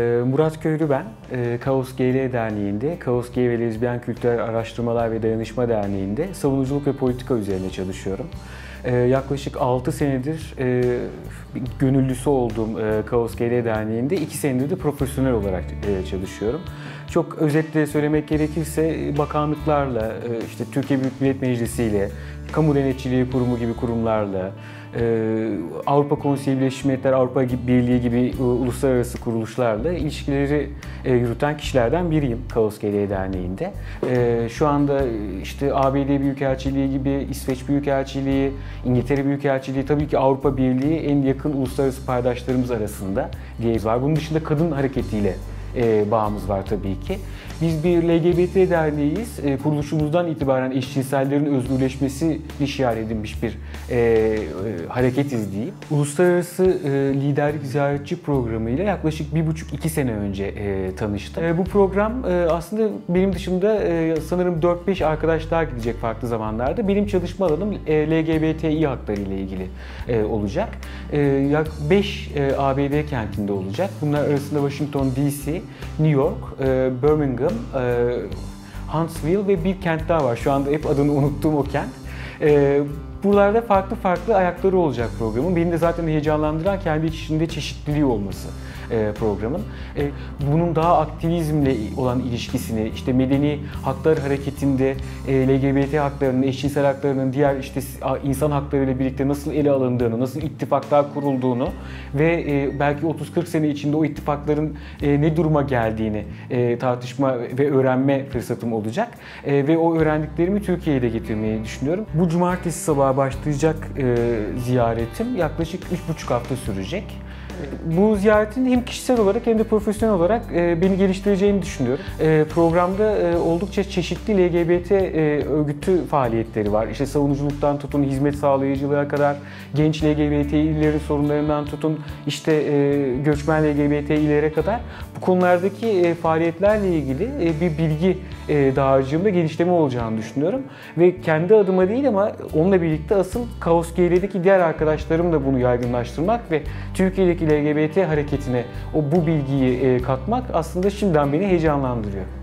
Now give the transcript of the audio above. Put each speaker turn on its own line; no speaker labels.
Murat Köylü ben. Kaos GL Derneği'nde, Kaos Gay ve Lezbiyen Kültürel Araştırmalar ve Dayanışma Derneği'nde savunuculuk ve politika üzerine çalışıyorum. Yaklaşık 6 senedir gönüllüsü olduğum Kaos GL Derneği'nde 2 senedir de profesyonel olarak çalışıyorum. Çok özetle söylemek gerekirse bakanlıklarla, işte Türkiye Büyük Millet Meclisi ile, Kamu Denetçiliği Kurumu gibi kurumlarla, Avrupa Konseyi Birleşmiş Milletler, Avrupa Birliği gibi uluslararası kuruluşlarla ilişkileri yürüten kişilerden biriyim Kaos GL Derneği'nde. Şu anda işte ABD Büyükelçiliği gibi, İsveç Büyükelçiliği, İngiltere Büyükelçiliği, tabii ki Avrupa Birliği en yakın uluslararası paydaşlarımız arasında diyebiliriz var. Bunun dışında kadın hareketiyle bağımız var tabii ki. Biz bir LGBT derneğiyiz. Kuruluşumuzdan itibaren eşcinsellerin özgürleşmesini şiar edinmiş bir hareketiz diyeyim. Uluslararası Liderlik Ziyaretçi Programı ile yaklaşık 1,5-2 sene önce tanıştım. Bu program aslında benim dışımda sanırım 4-5 arkadaş daha gidecek farklı zamanlarda. Benim çalışma alanım LGBTİ hakları ile ilgili olacak. 5 ABD kentinde olacak. Bunlar arasında Washington DC, New York, Birmingham, Huntsville ve bir kent daha var. Şu anda hep adını unuttuğum o kent. Buralarda farklı ayakları olacak programın. Beni de zaten heyecanlandıran kendi içinde çeşitliliği olması programın. Bunun daha aktivizmle olan ilişkisini, işte medeni haklar hareketinde LGBT haklarının, eşcinsel haklarının diğer işte insan haklarıyla birlikte nasıl ele alındığını, nasıl ittifaklar kurulduğunu ve belki 30-40 sene içinde o ittifakların ne duruma geldiğini tartışma ve öğrenme fırsatım olacak. Ve o öğrendiklerimi Türkiye'ye de getirmeyi düşünüyorum. Bu cumartesi sabahı başlayacak ziyaretim yaklaşık 3,5 hafta sürecek. Bu ziyaretin hem kişisel olarak hem de profesyonel olarak beni geliştireceğini düşünüyorum. Programda oldukça çeşitli LGBT örgütü faaliyetleri var. İşte savunuculuktan tutun, hizmet sağlayıcılığa kadar, genç LGBTİ'lerin sorunlarından tutun, işte göçmen LGBTİ'lere kadar bu konulardaki faaliyetlerle ilgili bir bilgi dağarcığımda genişleme olacağını düşünüyorum. Ve kendi adıma değil ama onunla birlikte asıl Kaos GL'deki diğer arkadaşlarım da bunu yaygınlaştırmak ve Türkiye'deki LGBT hareketine bu bilgiyi katmak aslında şimdiden beni heyecanlandırıyor.